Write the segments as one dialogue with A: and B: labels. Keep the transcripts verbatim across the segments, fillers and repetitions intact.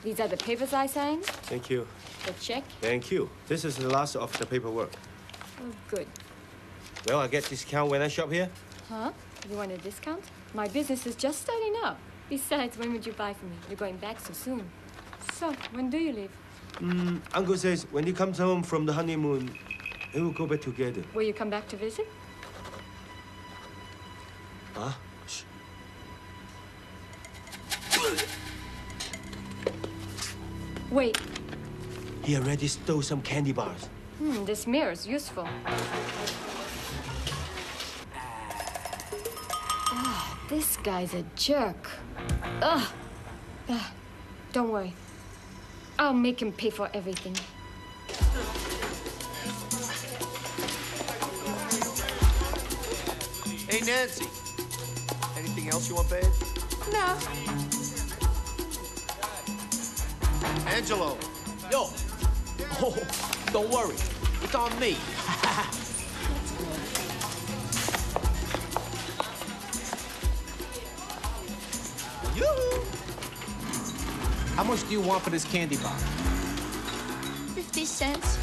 A: These are the papers I signed.
B: Thank you.
A: The check.
B: Thank you. This is the last of the paperwork.
A: Oh, good.
B: Well, I get discount when I shop here.
A: Huh? You want a discount? My business is just starting up. Besides, when would you buy from me? You're going back so soon. So, when do you leave?
B: Mm, Uncle says when he comes home from the honeymoon, he will go back together.
A: Will you come back to visit?
B: Huh? Shh.
A: Wait.
B: He already stole some candy bars.
A: Hmm, this mirror's useful. Ah, this guy's a jerk. Ugh. Ah, don't worry. I'll make him pay for everything.
C: Hey, Nancy. Anything else you want, babe?
A: No.
C: Angelo.
D: Yo. Oh, don't worry. It's on me. Yoo-hoo. How much do you want for this candy bar?
E: Fifty cents.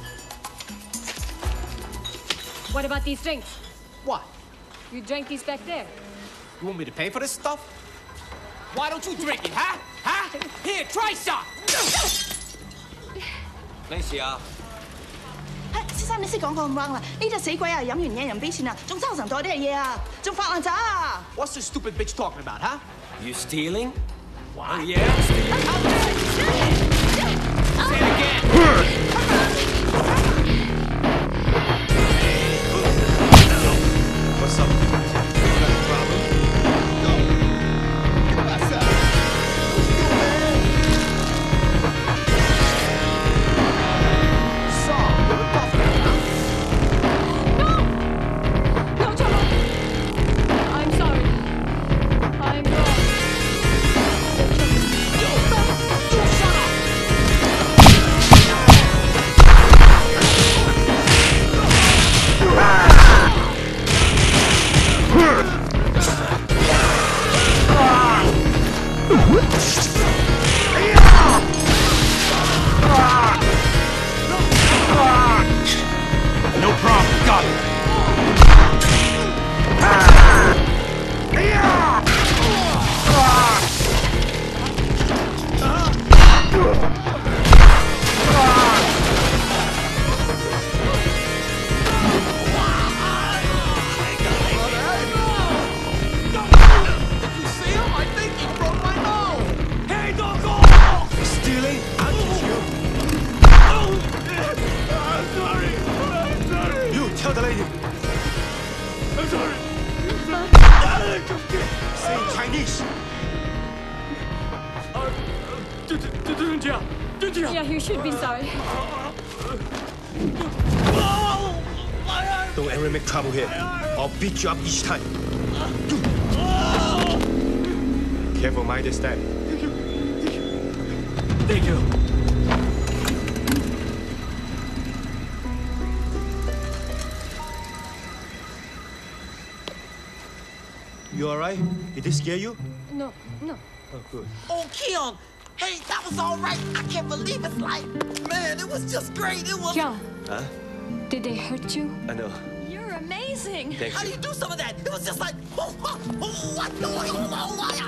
A: What about these drinks?
D: What?
A: You drank these back there.
D: You want me to pay for this stuff? Why don't you drink it, huh? Huh? Here, try some.
F: 咩事啊？
E: 先生，你識講咁 wrong 啦！呢隻死鬼啊，飲完嘢又唔俾錢啊，仲收成袋啲嘢啊，仲發爛渣啊
D: What's this stupid bitch talking about, huh?
F: You stealing?
D: What?
F: Oh, yeah, I'm stealing.
D: Say it again.
B: What's up? You got a problem?
C: Yo. Get him outside. What you doing, man?
D: Saul, you're a tough guy, huh?
A: No, Cholo. I'm sorry. I'm wrong.
D: Yo, you shut up.
B: No problem. Got it.
D: You see him? I think he broke my nose. Hey, don't go!
B: Stealing? I'll teach you.
C: I'm sorry. I'm sorry.
B: You tell the lady.
C: I'm sorry.
B: Say in Chinese.
A: Yeah, you should be sorry.
B: Don't ever make trouble here. I'll beat you up each time. Careful, mind the step.
C: Thank you.
B: You alright? Did it scare you?
A: No, no.
B: Oh, good.
G: Oh, Keon! Hey, that was all right. I can't believe it's like, man, it was just great. It was.
A: John,
B: Huh?
A: did they hurt you?
B: I know.
E: You're amazing.
B: Thank
G: How do
B: you.
G: you do some of that? It was just like, oh, oh, oh, what? Oh, oh, oh, oh,